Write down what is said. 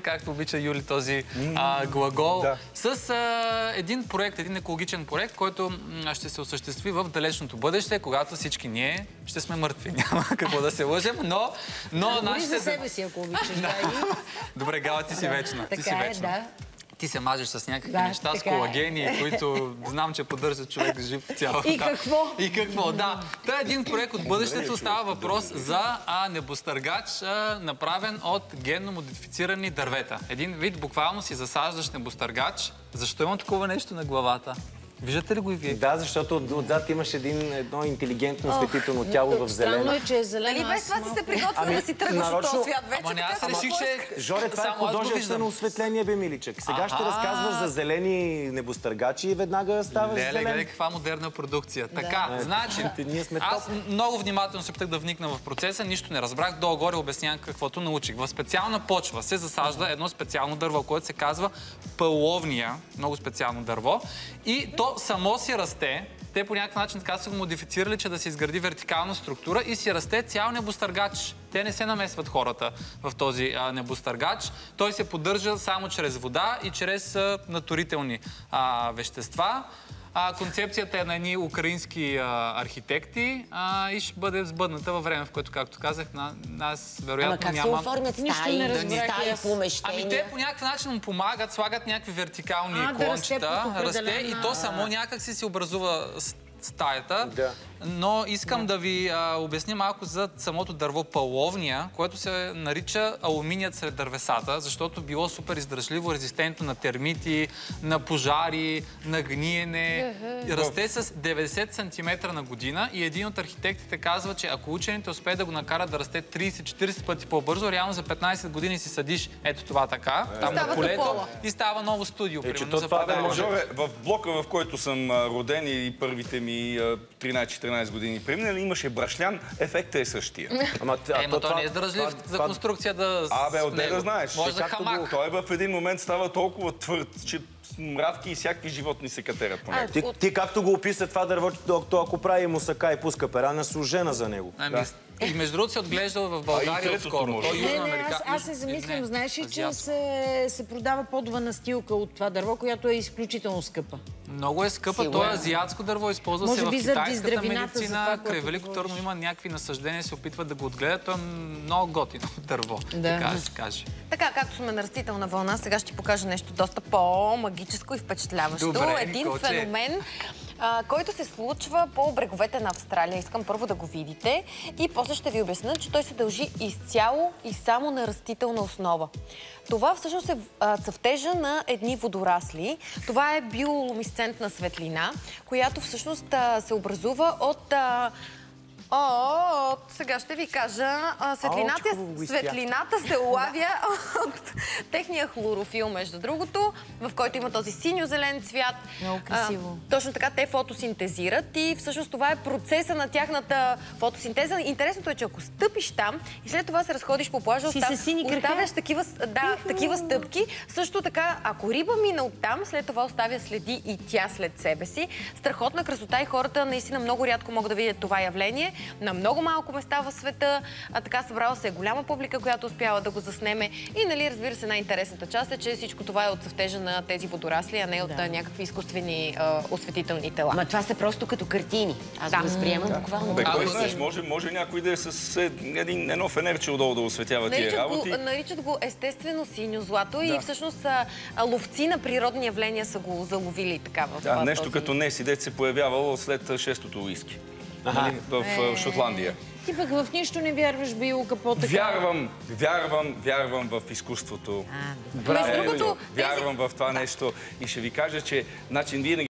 както обича Юли този глагол, с един проект, един екологичен проект, който ще се осъществи в далечното бъдеще, когато всички ние ще сме мъртви. Няма какво да се лъжем, но нашите... за себе си, ако обичаш, Добре, Гала, ти си вечна. Така е, да. Ти се мажеш с някакви неща, с колагени, които знам, че поддържат човек жив цяло. И какво? И какво, да. Та един проект от бъдещето, става въпрос за небостъргач, направен от генно модифицирани дървета. Един вид буквално си засаждаш небостъргач. Защо има такова нещо на главата? Виждате ли го и вие? Да, защото отзад имаш едно интелигентно осветително тяло в зелено. Странно е, че е зелено. Нали без това си се приготвил да си тръгваш от този свят вече? Ама не, аз реших, че... Жоре, това е художествено осветление, бе, миличък. Сега ще разказваш за зелени небостъргачи и веднага ставаш зелен. Гледай каква модерна продукция. Така, значи, аз много внимателно се опитах да вникна в процеса, нищо не разбрах, долу-горе обяснявам каквото научих. В специална почва се засажда едно специално дърво, което се казва пъловния, много специално дърво, и то само си расте. Те по някакъв начин така са го модифицирали, че да се изгради вертикална структура и си расте цял небостъргач. Те не се намесват хората в този небостъргач. Той се поддържа само чрез вода и чрез наторителни вещества. Концепцията е на едни украински архитекти и ще бъде сбъдната във време, в което, както казах, нас вероятно няма... Ама как се оформят стаи, помещения? Ами те по някакъв начин му помагат, слагат някакви вертикални клончета, расте и то само някак си образува стаята. Но искам да ви обясня малко за самото дърво пъловния, което се нарича алуминият сред дървесата, защото било супер издръжливо, резистентно на термити, на пожари, на гниене. Расте с 90 см на година и един от архитектите казва, че ако учените успеят да го накарат да расте 30-40 пъти по-бързо, реално за 15 години си съдиш ето това така, там на полето и става ново студио. В блока, в който съм роден и първите ми 13-14 години преминали, имаше брашлян, ефектът е същия. Ама той не е дръжлив за конструкция да... Отде да знаеш. Може за хамак. Той в един момент става толкова твърд, че мравки и всякакви животни се катерят по него. Ти както го описа това дърво, ако прави мусака и пуска пера, не служена за него. И между другото се отглеждал в България отскоро. Аз се замислям, знаеш ли, че се продава подова настилка от това дърво, която е изключително скъпа. Много е скъпа. То е азиатско дърво, използва се в китайската медицина. Край Велико Търново има някакви насъждения, се опитват да го отгледат. То е много готино дърво, така да се каже. Така, както сме на растителна вълна, сега ще ти покажа нещо доста по-магическо и впечатляващо. Един феномен, който се случва по бреговете на Австралия. Искам първо да го видите и после ще ви обясня, че той се дължи изцяло и само на растителна основа. Това всъщност е цъфтежа на едни водорасли. Това е биолумисцентна светлина, която всъщност се образува от... сега ще ви кажа, светлината се улавя от техния хлорофил, между другото, в който има този синьо-зелен цвят. Много красиво. Точно така, те фотосинтезират и всъщност това е процеса на тяхната фотосинтеза. Интересното е, че ако стъпиш там и след това се разходиш по плажа, оставяш такива стъпки. Също така, ако риба мина оттам, след това оставя следи и тя след себе си. Страхотна красота и хората наистина много рядко могат да видят това явление. На много малко места в света. Така събрала се голяма публика, която успява да го заснеме. И, нали, разбира се, най-интересната част е, че всичко това е от цъфтежа на тези водорасли, а не от някакви изкуствени осветителни тела. Ма това са просто като картини. Аз го възприемам буквално. Кой знаеш, може някой да е с едно фенерче отдолу да осветява тия работи. Наричат го естествено синьо злато и всъщност ловци на природни явления са го заловили така в това. Нещо като Неси, дет се появявало след 6-то уиски. В Шотландия. Ти пък в нищо не вярваш, Билка, по-така. Вярвам в изкуството. Между другото, вярвам в това нещо и ще ви кажа, че вие